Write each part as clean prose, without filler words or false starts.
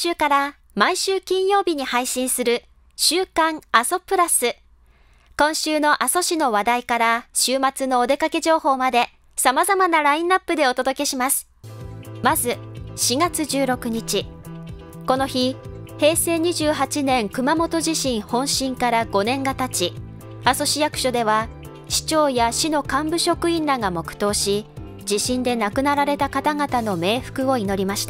週から毎週金曜日に配信する週刊阿蘇プラス。今週の阿蘇市の話題から週末のお出かけ情報まで様々なラインナップでお届けします。まず4月16日。この日、平成28年熊本地震本震から5年が経ち、阿蘇市役所では市長や市の幹部職員らが黙祷し、地震で亡くなられた方々の冥福を祈りました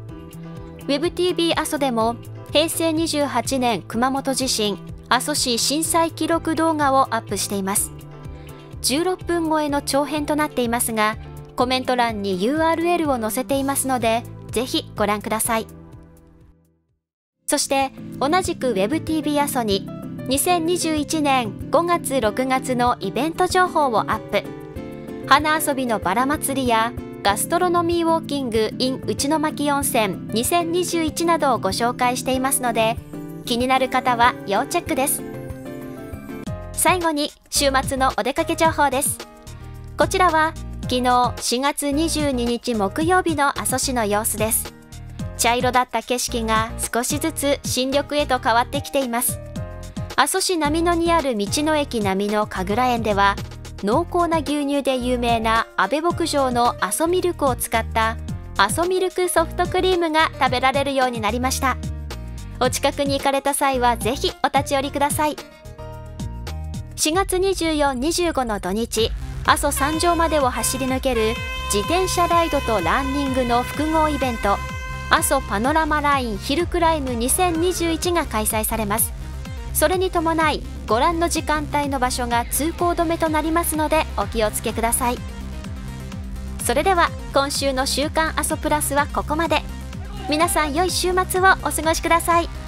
。WebTV 阿蘇でも平成28年熊本地震阿蘇市震災記録動画をアップしています。16分超えの長編となっていますが、コメント欄に URL を載せていますので、ぜひご覧ください。そして同じく WebTV 阿蘇に2021年5月6月のイベント情報をアップ。花遊びのバラ祭りやガストロノミーウォーキング in 内巻温泉2021などをご紹介していますので、気になる方は要チェックです。最後に週末のお出かけ情報です。こちらは昨日4月22日木曜日の阿蘇市の様子です。茶色だった景色が少しずつ新緑へと変わってきています。阿蘇市並野にある道の駅並野神楽園では、濃厚な牛乳で有名な阿部牧場の阿蘇ミルクを使った阿蘇ミルクソフトクリームが食べられるようになりました。お近くに行かれた際はぜひお立ち寄りください。4月24、25の土日、阿蘇山頂までを走り抜ける自転車ライドとランニングの複合イベント、阿蘇パノラマラインヒルクライム2021が開催されます。それに伴い、ご覧の時間帯の場所が通行止めとなりますのでお気をつけください。それでは今週の週刊阿蘇プラスはここまで。皆さん良い週末をお過ごしください。